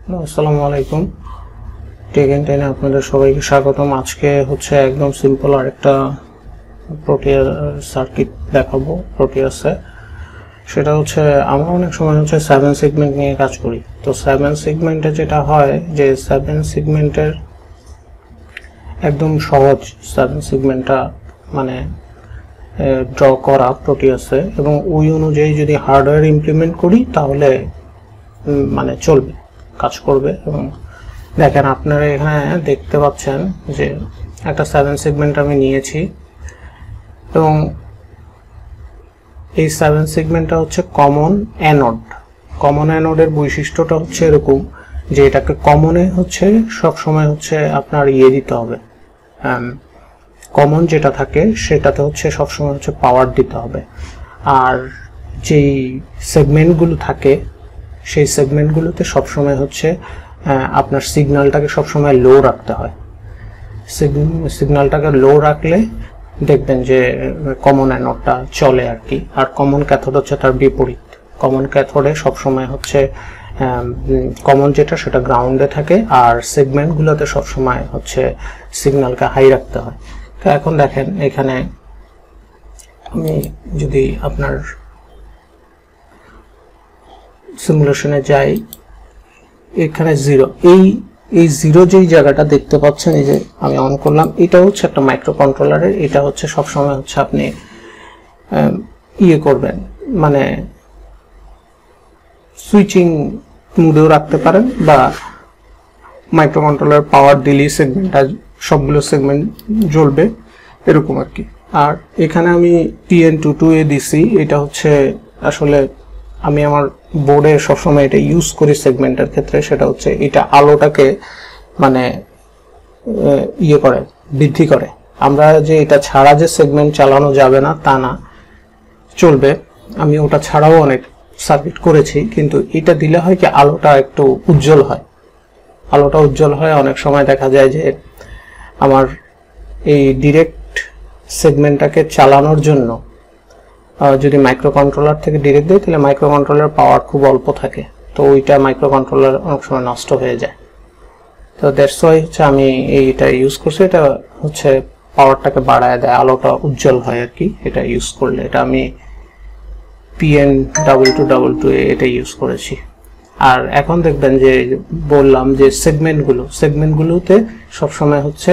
আসসালামু আলাইকুম। Take and টেনে আপনাদের সবাইকে স্বাগতম। আজকে হচ্ছে একদম সিম্পল আর একটা প্রোটিয়া সার্কিট দেখাবো প্রোটিয়াসে। সেটা হচ্ছে আমরা অনেক সময় হচ্ছে 7 সেগমেন্ট নিয়ে কাজ করি। তো 7 সেগমেন্টে যেটা হয় যে 7 সেগমেন্টের একদম সহজ 7 সেগমেন্টটা মানে ড্র করা প্রোটিয়াসে, এবং ওই অনুযায়ী যদি হার্ডওয়্যার ইমপ্লিমেন্ট করি তাহলে মানে চলবে, কাজ করবে। এবং দেখেন আপনারা এখানে দেখতে পাচ্ছেন যে একটা 7 সেগমেন্ট আমি নিয়েছি, এবং এই 7 সেগমেন্টটা হচ্ছে কমন অ্যানোড। কমন অ্যানোডের বৈশিষ্ট্যটা হচ্ছে এরকম যে এটাকে কমনে হচ্ছে সব সময় হচ্ছে আপনার দিতে হবে, কমন যেটা থাকে সেটাতে হচ্ছে সবসময় হচ্ছে পাওয়ার দিতে হবে। আর যেই সেগমেন্টগুলো থাকে সেই সেগমেন্টগুলোতে সবসময় হচ্ছে আপনার সিগন্যালটাকে সবসময় লো রাখতে হয়। সিগন্যালটাকে লো রাখলে দেখবেন যে কমন অ্যানোডটা চলে আর কি। আর কমন ক্যাথোড হচ্ছে তার বিপরীত। কমন ক্যাথোডে সবসময় হচ্ছে কমন যেটা সেটা গ্রাউন্ডে থাকে, আর সেগমেন্টগুলোতে সবসময় হচ্ছে সিগন্যালকে হাই রাখতে হয়। তো এখন দেখেন এখানে আমি যদি আপনার সিমুলেশনে যাই, এখানে জিরো, এই জিরো যেই জায়গাটা দেখতে পাচ্ছেন, এই যে আমি অন করলাম, এটা হচ্ছে একটা মাইক্রো কন্ট্রোলারের। এটা হচ্ছে সবসময় হচ্ছে আপনি করবেন, মানে সুইচিং মুডেও রাখতে পারেন, বা মাইক্রো কন্ট্রোলার পাওয়ার দিলে সেগমেন্টটা সবগুলো সেগমেন্ট জ্বলবে এরকম আর কি। আর এখানে আমি TN22A দিছি। এটা হচ্ছে আসলে আমি আমার বোর্ডে সবসময় এটা ইউজ করি সেগমেন্টের ক্ষেত্রে। সেটা হচ্ছে এটা আলোটাকে মানে করে, বৃদ্ধি করে। আমরা যে এটা ছাড়া যে সেগমেন্ট চালানো যাবে না তা না, চলবে। আমি ওটা ছাড়াও অনেক সার্কিট করেছি, কিন্তু এটা দিলে হয় কি আলোটা একটু উজ্জ্বল হয়। আলোটা উজ্জ্বল হয়। অনেক সময় দেখা যায় যে আমার এই ডিরেক্ট সেগমেন্টটাকে চালানোর জন্য যদি মাইক্রো কন্ট্রোলার থেকে ডিরেক্ট দেয় তাহলে মাইক্রো কন্ট্রোলার পাওয়ার খুব অল্প থাকে, তো ওইটা মাইক্রো কন্ট্রোলার অনেক সময় নষ্ট হয়ে যায়। তো দ্যাটস ওয়াই হচ্ছে আমি এইটা ইউজ করছি। এটা হচ্ছে পাওয়ারটাকে বাড়ায় দেয়, আলোটা উজ্জ্বল হয় আর কি এটা ইউজ করলে। এটা আমি PN2222A এটা ইউজ করেছি। আর এখন দেখবেন যে বললাম যে সেগমেন্টগুলোতে সবসময় হচ্ছে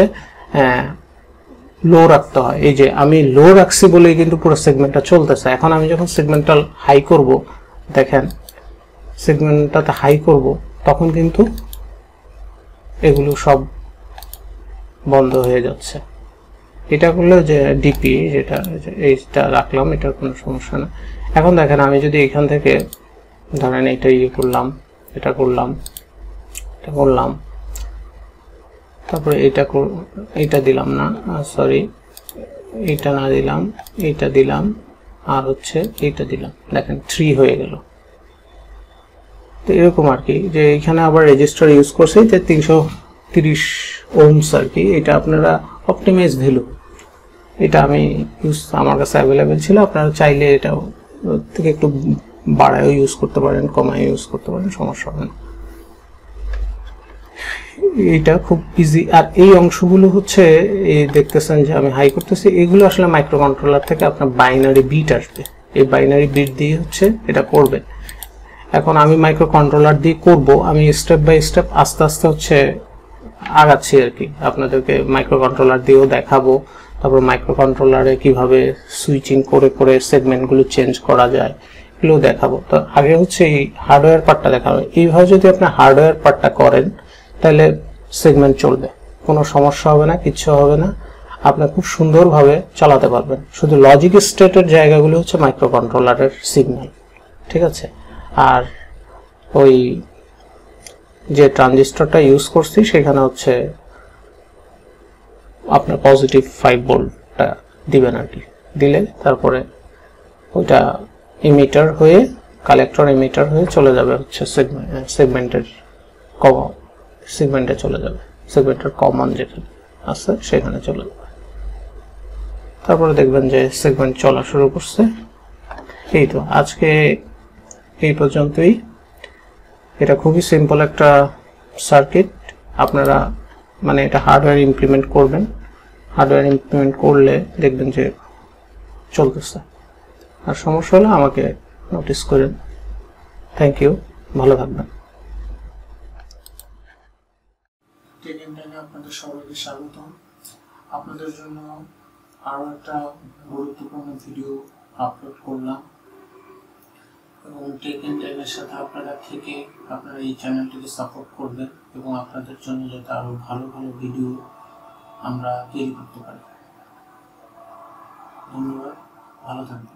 লো রাখতে হয়। এই যে আমি লো রাখছি বলেই কিন্তু পুরো সেগমেন্টটা চলতেছে। এখন আমি যখন সেগমেন্টটা হাই করব, দেখেন সেগমেন্টটাতে হাই করব, তখন কিন্তু এগুলো সব বন্ধ হয়ে যাচ্ছে। এটা করলে যে ডিপি যেটা এইটা রাখলাম, এটার কোনো সমস্যা না। এখন দেখেন আমি যদি এখান থেকে ধরেন এটা করলাম, এটা করলাম, এটা করলাম, তারপরে এইটা দিলাম না, সরি এইটা না দিলাম, এইটা দিলাম, আর হচ্ছে এইটা দিলাম, দেখেন 3 হয়ে গেল। তো এরকম আর কি। যে এখানে আবার রেজিস্টার ইউজ করছি যে 330 ওহমস আর কি। এটা আপনারা অপটিমাইজ ভ্যালু, এটা আমি আমার কাছে অ্যাভেলেবেল ছিল। আপনারা চাইলে এটা থেকে একটু বাড়ায়ও ইউজ করতে পারেন, কমায় ইউজ করতে পারেন, সমস্যা হবে না। এটা খুব ইজি। আর এই অংশগুলো হচ্ছে এই দেখতেছেন যে আমি হাই করতেছি, এগুলো আসলে মাইক্রো কন্ট্রোলার থেকে আপনার বাইনারি বিট আসবে। এই বাইনারি বিট দিয়ে হচ্ছে এটা করবে। এখন আমি মাইক্রো কন্ট্রোলার দিয়ে করব, আমি স্টেপ বাই স্টেপ আস্তে আস্তে হচ্ছে আগাচ্ছি আর কি। আপনাদেরকে মাইক্রো কন্ট্রোলার দিয়েও দেখাবো, তারপর মাইক্রো কন্ট্রোলারে কিভাবে সুইচিং করে করে সেগমেন্টগুলো চেঞ্জ করা যায় এগুলো দেখাবো। তো আগে হচ্ছে এই হার্ডওয়্যার পার্টটা দেখাবো। এইভাবে যদি আপনি হার্ডওয়্যার পার্টটা করেন তাহলে সেগমেন্ট চলবে, কোনো সমস্যা হবে না, কিচ্ছু হবে না, আপনি খুব সুন্দরভাবে চালাতে পারবেন। শুধু লজিক স্টেটের জায়গাগুলো হচ্ছে মাইক্রো কন্ট্রোলারের সিগন্যাল, ঠিক আছে। আর ওই যে ট্রানজিস্টরটা ইউজ করছি সেখানে হচ্ছে আপনার পজিটিভ 5 ভোল্টটা দিবেন আর কি। দিলে তারপরে ওইটা ইমিটার হয়ে কালেক্টর ইমিটার হয়ে চলে যাবে হচ্ছে সেগমেন্টে চলে যাবে, সেগমেন্টের কমন যেখানে আছে সেখানে চলে যাবে। তারপরে দেখবেন যে সেগমেন্ট চলা শুরু করছে। এই তো আজকে এই পর্যন্তই। এটা খুবই সিম্পল একটা সার্কিট আপনারা মানে এটা হার্ডওয়্যার ইমপ্লিমেন্ট করবেন। হার্ডওয়্যার ইমপ্লিমেন্ট করলে দেখবেন যে চলতেছে। আর সমস্যা হলে আমাকে নোটিস করেন। থ্যাংক ইউ, ভালো থাকবেন। টেক এন্ড টাইমে আপনাদের সবাইকে স্বাগতম। আপনাদের জন্য আরও একটা গুরুত্বপূর্ণ ভিডিও আপলোড করলাম এবং টেক এন্ড টাইমের সাথে আপনারা থেকে আপনারা এই চ্যানেলটিকে সাপোর্ট করবেন এবং আপনাদের জন্য যাতে আরও ভালো ভালো ভিডিও আমরা তৈরি করতে পারি। ধন্যবাদ, ভালো থাকবেন।